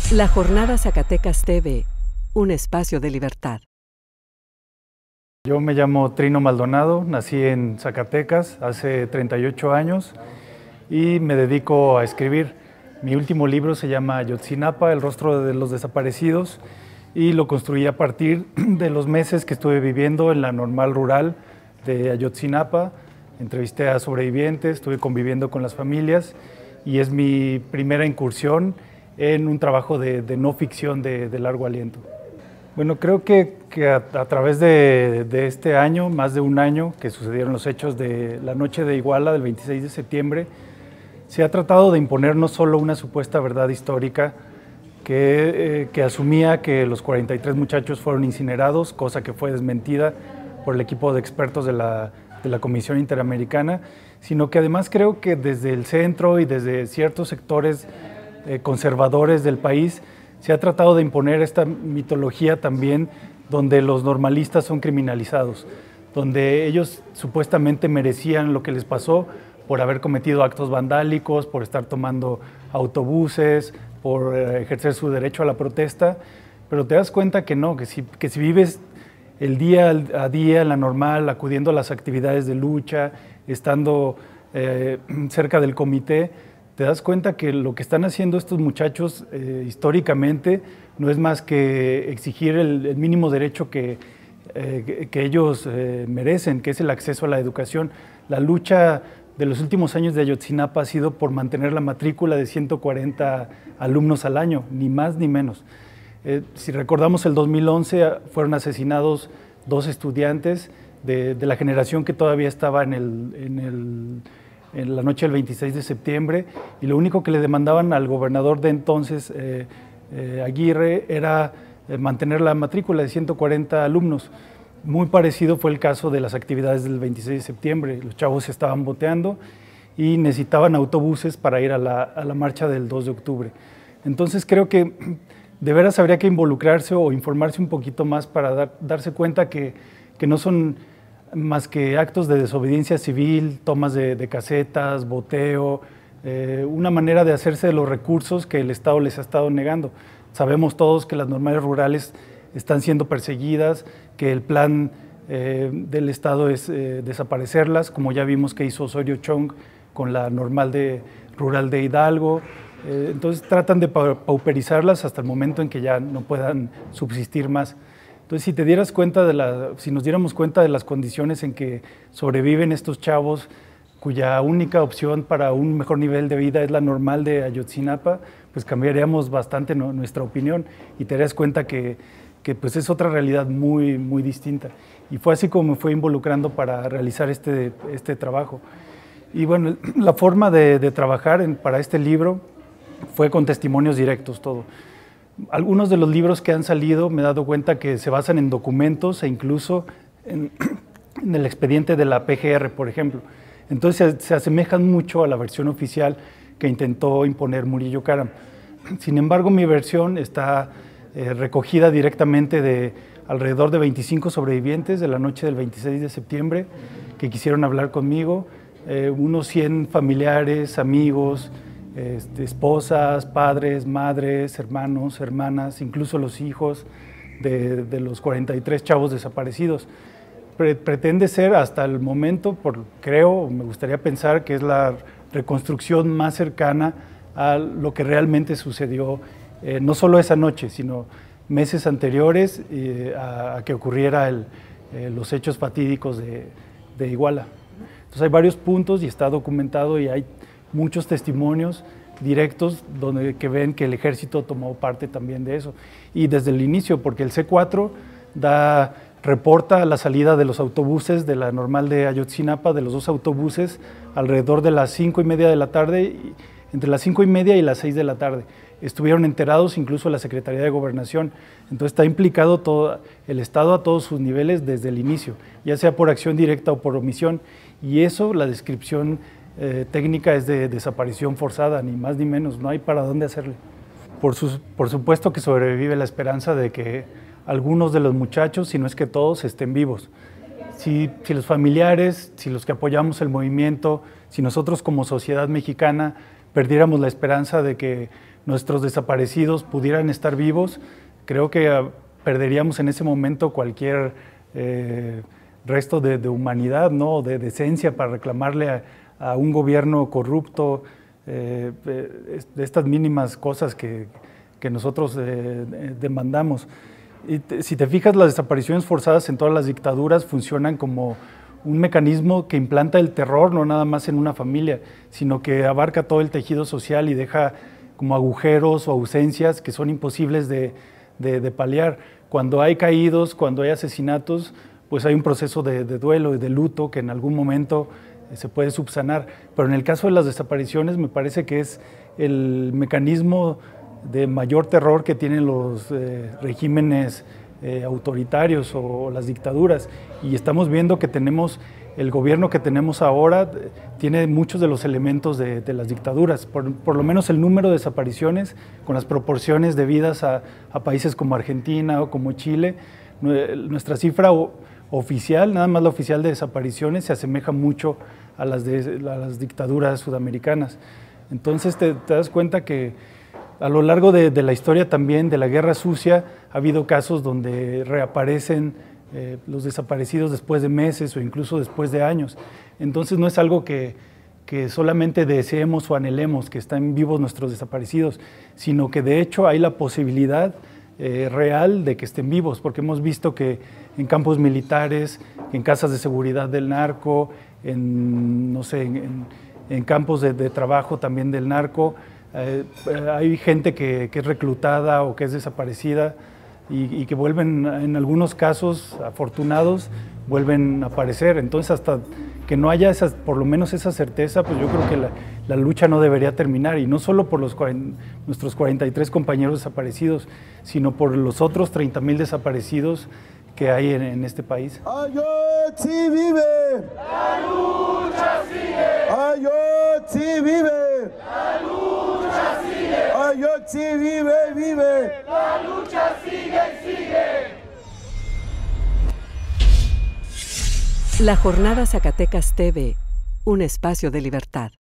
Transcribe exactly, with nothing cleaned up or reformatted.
La Jornada Zacatecas T V, un espacio de libertad. Yo me llamo Trino Maldonado, nací en Zacatecas hace treinta y ocho años y me dedico a escribir. Mi último libro se llama Ayotzinapa, el rostro de los desaparecidos, y lo construí a partir de los meses que estuve viviendo en la normal rural de Ayotzinapa. Entrevisté a sobrevivientes, estuve conviviendo con las familias y es mi primera incursión en un trabajo de, de no ficción de, de largo aliento. Bueno, creo que, que a, a través de, de este año, más de un año que sucedieron los hechos de la noche de Iguala del veintiséis de septiembre, se ha tratado de imponer no solo una supuesta verdad histórica que, eh, que asumía que los cuarenta y tres muchachos fueron incinerados, cosa que fue desmentida por el equipo de expertos de la, de la Comisión Interamericana, sino que además creo que desde el centro y desde ciertos sectores eh, conservadores del país se ha tratado de imponer esta mitología también donde los normalistas son criminalizados, donde ellos supuestamente merecían lo que les pasó por haber cometido actos vandálicos, por estar tomando autobuses, por ejercer su derecho a la protesta, pero te das cuenta que no, que si, que si vives el día a día en la normal, acudiendo a las actividades de lucha, estando eh, cerca del comité, te das cuenta que lo que están haciendo estos muchachos eh, históricamente no es más que exigir el, el mínimo derecho que, eh, que, que ellos eh, merecen, que es el acceso a la educación. La lucha de los últimos años de Ayotzinapa ha sido por mantener la matrícula de ciento cuarenta alumnos al año, ni más ni menos. Eh, si recordamos el dos mil once, fueron asesinados dos estudiantes de, de la generación que todavía estaba en el... En el en la noche del veintiséis de septiembre, y lo único que le demandaban al gobernador de entonces, eh, eh, Aguirre, era eh, mantener la matrícula de ciento cuarenta alumnos. Muy parecido fue el caso de las actividades del veintiséis de septiembre. Los chavos estaban boteando y necesitaban autobuses para ir a la, a la marcha del dos de octubre. Entonces creo que de veras habría que involucrarse o informarse un poquito más para dar, darse cuenta que, que no son más que actos de desobediencia civil, tomas de, de casetas, boteo, eh, una manera de hacerse de los recursos que el Estado les ha estado negando. Sabemos todos que las normales rurales están siendo perseguidas, que el plan eh, del Estado es eh, desaparecerlas, como ya vimos que hizo Osorio Chong con la normal de, rural de Hidalgo. Eh, entonces tratan de pauperizarlas hasta el momento en que ya no puedan subsistir más. Entonces, si te dieras cuenta de la, si nos diéramos cuenta de las condiciones en que sobreviven estos chavos, cuya única opción para un mejor nivel de vida es la normal de Ayotzinapa, pues cambiaríamos bastante no, nuestra opinión y te darías cuenta que, que pues es otra realidad muy, muy distinta. Y fue así como me fue involucrando para realizar este, este trabajo. Y bueno, la forma de, de trabajar en, para este libro fue con testimonios directos todo. Algunos de los libros que han salido me he dado cuenta que se basan en documentos e incluso en, en el expediente de la P G R, por ejemplo. Entonces se, se asemejan mucho a la versión oficial que intentó imponer Murillo Karam. Sin embargo, mi versión está eh, recogida directamente de alrededor de veinticinco sobrevivientes de la noche del veintiséis de septiembre que quisieron hablar conmigo, eh, unos cien familiares, amigos, Este, esposas, padres, madres, hermanos, hermanas, incluso los hijos de, de los cuarenta y tres chavos desaparecidos. Pre pretende ser hasta el momento, por, creo, me gustaría pensar que es la reconstrucción más cercana a lo que realmente sucedió, eh, no solo esa noche, sino meses anteriores eh, a, a que ocurriera el, eh, los hechos fatídicos de, de Iguala. Entonces hay varios puntos y está documentado y hay muchos testimonios directos donde que ven que el ejército tomó parte también de eso. Y desde el inicio, porque el C cuatro da, reporta la salida de los autobuses de la normal de Ayotzinapa, de los dos autobuses, alrededor de las cinco y media de la tarde, entre las cinco y media y las seis de la tarde. Estuvieron enterados incluso la Secretaría de Gobernación. Entonces está implicado todo el Estado a todos sus niveles desde el inicio, ya sea por acción directa o por omisión. Y eso, la descripción Eh, técnica es de desaparición forzada, ni más ni menos, no hay para dónde hacerle. Por, sus, por supuesto que sobrevive la esperanza de que algunos de los muchachos, si no es que todos, estén vivos. Si, si los familiares, si los que apoyamos el movimiento, si nosotros como sociedad mexicana perdiéramos la esperanza de que nuestros desaparecidos pudieran estar vivos, creo que uh, perderíamos en ese momento cualquier eh, resto de, de humanidad, ¿no? De decencia para reclamarle a, a un gobierno corrupto eh, de estas mínimas cosas que, que nosotros eh, demandamos. Y te, si te fijas, las desapariciones forzadas en todas las dictaduras funcionan como un mecanismo que implanta el terror, no nada más en una familia, sino que abarca todo el tejido social y deja como agujeros o ausencias que son imposibles de, de, de paliar. Cuando hay caídos, cuando hay asesinatos, pues hay un proceso de, de duelo y de luto que en algún momento se puede subsanar. Pero en el caso de las desapariciones me parece que es el mecanismo de mayor terror que tienen los eh, regímenes eh, autoritarios o, o las dictaduras, y estamos viendo que tenemos, el gobierno que tenemos ahora tiene muchos de los elementos de, de las dictaduras, por, por lo menos el número de desapariciones con las proporciones debidas a, a países como Argentina o como Chile. Nuestra cifra o, oficial, nada más la oficial de desapariciones, se asemeja mucho a las, de, a las dictaduras sudamericanas. Entonces te, te das cuenta que a lo largo de, de la historia también de la Guerra Sucia ha habido casos donde reaparecen eh, los desaparecidos después de meses o incluso después de años. Entonces no es algo que, que solamente deseemos o anhelemos que estén vivos nuestros desaparecidos, sino que de hecho hay la posibilidad eh, real de que estén vivos, porque hemos visto que en campos militares, en casas de seguridad del narco, en, no sé, en, en campos de, de trabajo también del narco, Eh, hay gente que, que es reclutada o que es desaparecida y, y que vuelven, en algunos casos afortunados, vuelven a aparecer. Entonces, hasta que no haya esas, por lo menos esa certeza, pues yo creo que la, la lucha no debería terminar, y no solo por los, nuestros cuarenta y tres compañeros desaparecidos, sino por los otros treinta mil desaparecidos que hay en, en este país. Ayotzi vive. La lucha sigue. Ayotzi vive. La lucha sigue. Ayotzi vive, vive. La lucha sigue y sigue. La Jornada Zacatecas T V, un espacio de libertad.